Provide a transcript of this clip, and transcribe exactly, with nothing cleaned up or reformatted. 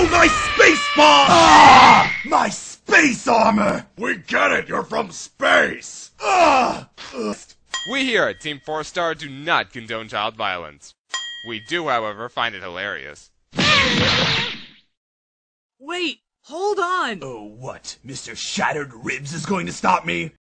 my space bomb! Ah! My space armor! We get it, you're from space! Ah! Ugh. We here at Team four star do not condone child violence. We do, however, find it hilarious. Wait, hold on! Oh, what? Mister Shattered Ribs is going to stop me?